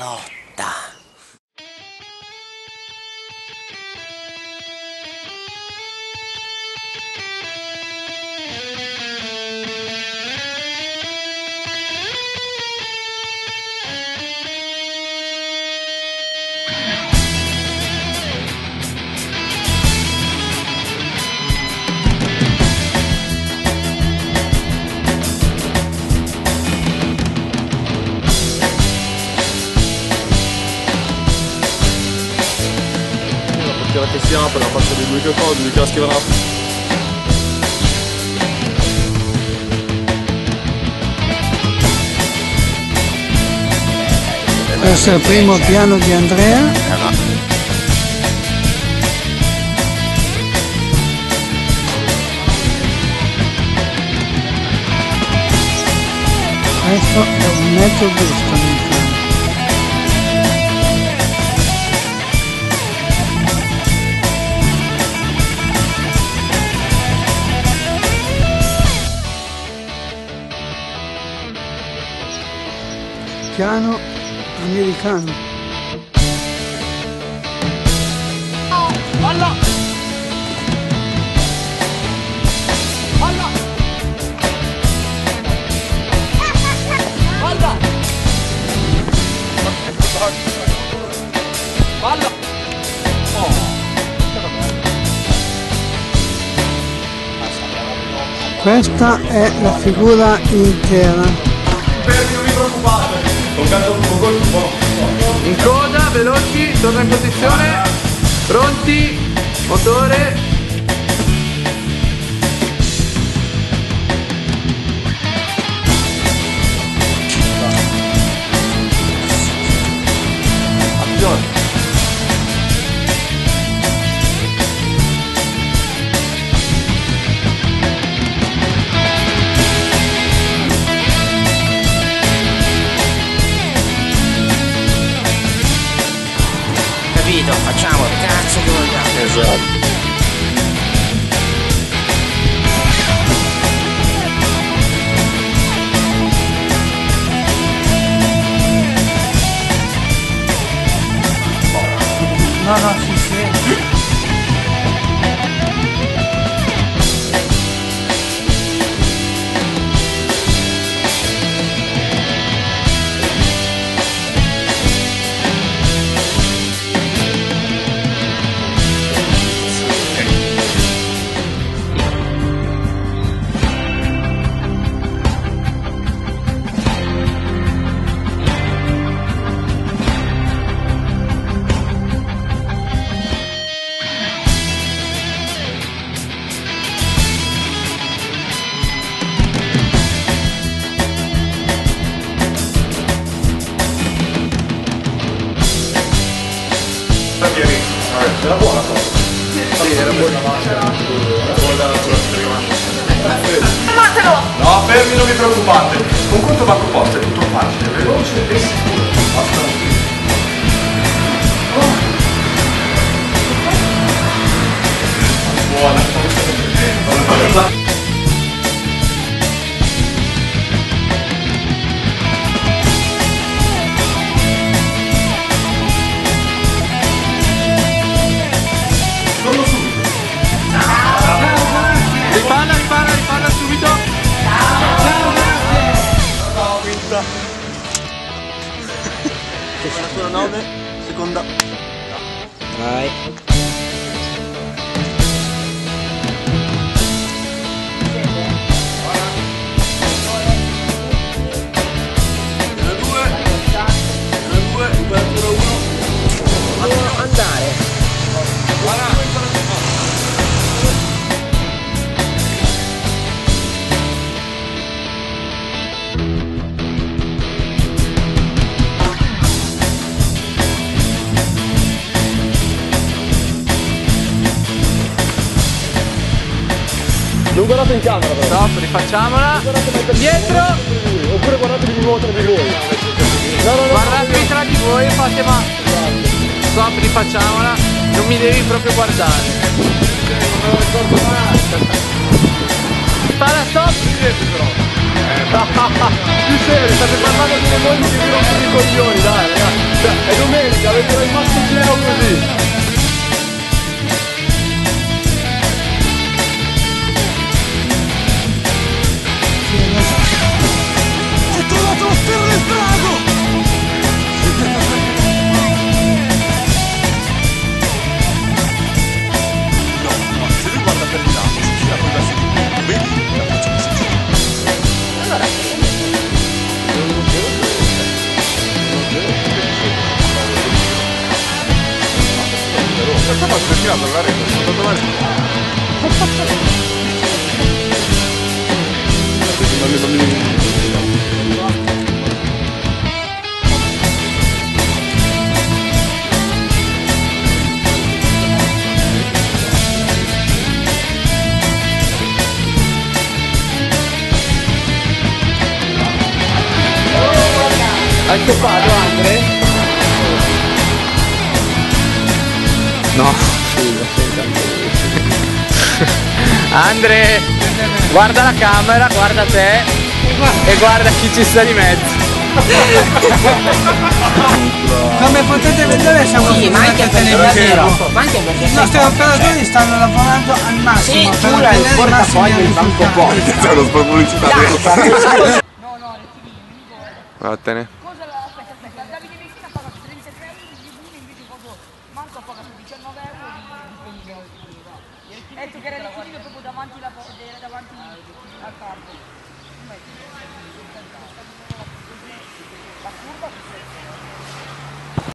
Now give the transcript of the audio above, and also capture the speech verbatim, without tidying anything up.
lotta. Che si apre, la faccia di lui che fa, lui che la scriverà. Questo è il primo piano di Andrea. Questo è un mezzo busto nel piano. Piano americano. Palla! Palla! Palla! Palla! Oh. Questa è la figura intera. Fermi, non vi preoccupate. In coda, veloci, torna in posizione, pronti, motore. Azione. Facciamo il cazzo che vogliamo. Esatto. No, no, si sente. Era buona cosa. Sì, era buona. Fermatelo! No, fermi, non vi preoccupate. Con quanto va proposta è tutto facile, veloce e sicuro. Basta un buona. Ripalla, ripalla, ripalla subito. Ciao, grazie. Ciao, quinta. Temperatura nove, seconda. Vai. due, due, temperatura uno. Andare. Non guardate in camera però. Stop, rifacciamola. Dietro. Oppure guardatevi di nuovo tra di voi. No, no, no. Guardatevi tra di voi e fate ma. Stop, rifacciamola. Non mi devi proprio guardare. Non me lo ricordo mai. Spara, stop. Ridete però. Più serio, state parlando delle mogli che vi rompono i coglioni, dai ragazzi. Avete rimasto pieno così. Ho trovato lo spero del drago! Se lui guarda per il lato, si gira poi verso di te, vedi la faccia che si gira. Allora, Questa faccia è tirata alla rete, sono andato alla rete. Hai toppato Andre? No, Andre, guarda la camera, guarda te e guarda chi ci sta di mezzo. Come potete vedere siamo sì, ma anche per il tempo. ma anche perché I nostri operatori stanno lavorando al massimo sì, per tu hai il ottenere i massimi portafoglio di Banco risultati. Posta. È uno spot pubblicitario. Vattene. Cosa la... Aspetta, aspetta, Davide Messina paga trentasette euro di tribune, invece cosa Marco paga diciannove euro di disponibilità. Ha detto che era l'equilibrio proprio davanti, la, davanti al campo. La curva